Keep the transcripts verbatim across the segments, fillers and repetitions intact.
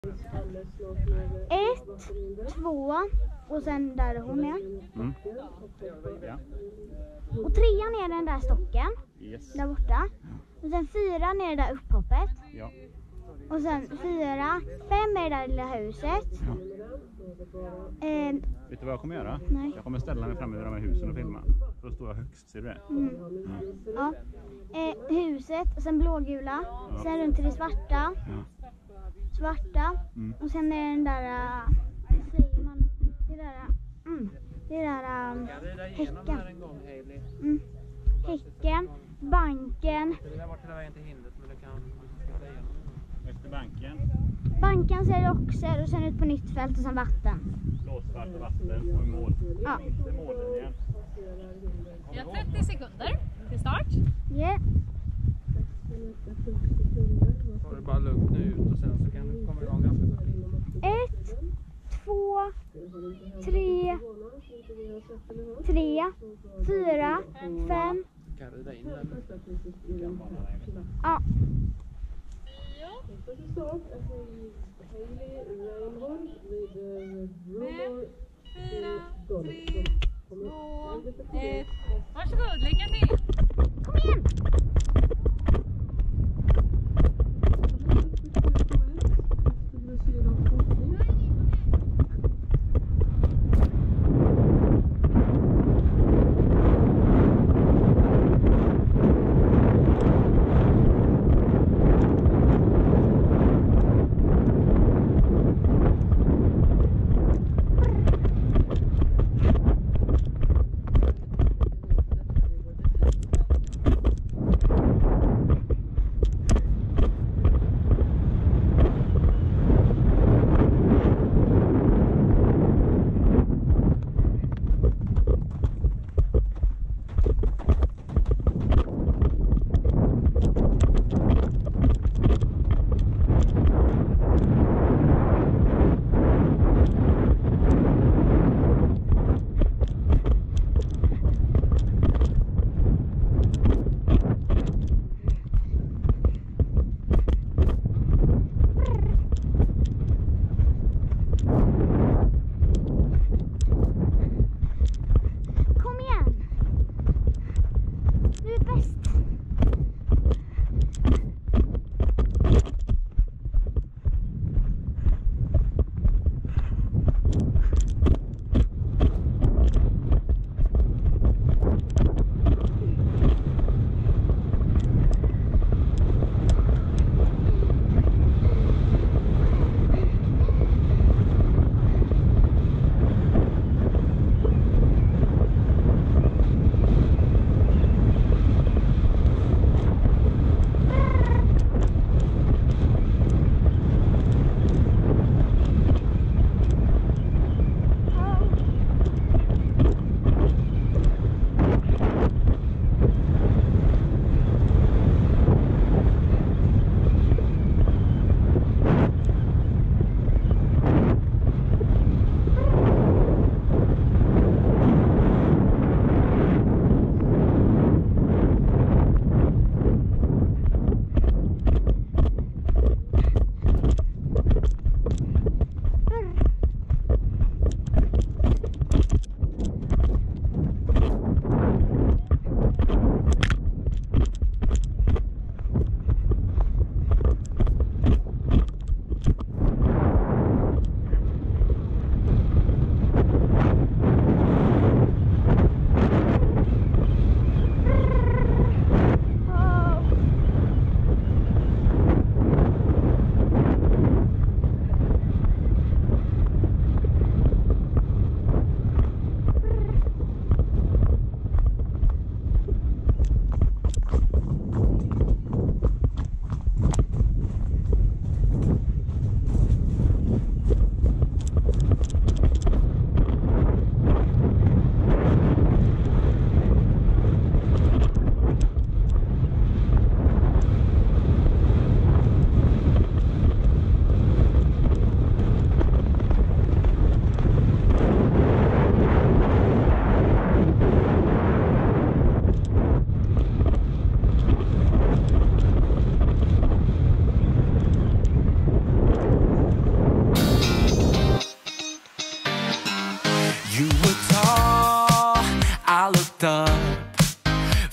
Ett, två och sen där hon är. Mm. Ja. Och trean är den där stocken. Yes. Där borta. Och sen fyran är det där upphoppet. Ja. Och sen fyra, fem är det där lilla huset. Ja. Eh, Vet du vad jag kommer göra? Nej. Jag kommer ställa mig framme vid de här husen och filma. För då står jag högst, ser du det? mm. Mm. Ja. Eh, huset, och sen blågula. Ja. Sen runt till det svarta. Ja. Svarta. Mm. Och sen är den där, uh, vad säger man? Det där, uh, mm, det där uh, häcken. Mm. Häcken, banken. Det där var hela vägen till hindret, men du kan Efter banken. Banken ser det också, och sen ut på nytt fält och sen vatten. Blåsvart och vatten och mål. Ja. Det är mållinjen. Vi har trettio sekunder till start. Yeah. ta det bara lugnt nu ut och sen så kan du komma igång ganska fort. Ett, två, tre, tre, fyra, fem. Kan rida in den. Ja. Fem, fyra, tre, två, ett. Varsågod, lycka till! Kom igen!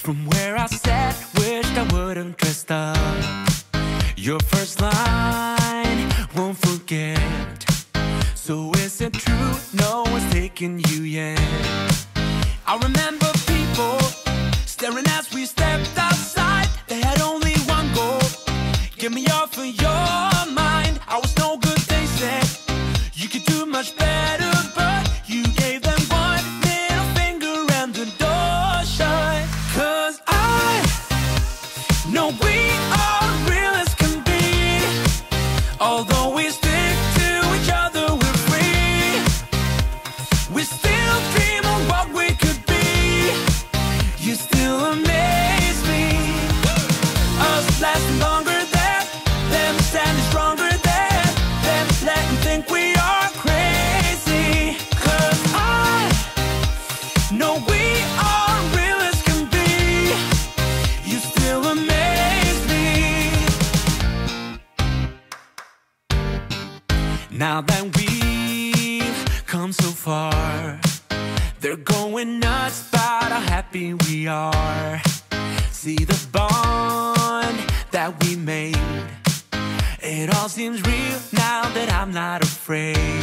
From where I sat, wished I wouldn't dressed up. Your first line, won't forget. So is it true, no one's taking you yet? I remember people staring as we stepped outside. They had only one goal, get me off of your mind. I was no good, they said. You could do much better, but you gave them one middle finger and the door shut. Cause I know we are real as can be. Although we stick to each other, we're free. We still dream of what we could be. You still amaze me. Us lasting longer than them, standing stronger than them, letting think we are crazy. Cause I know we are real as can be. You still amaze me. Now that we've come so far, they're going nuts about how happy we are. See the bond that we made. It all seems real now that I'm not afraid.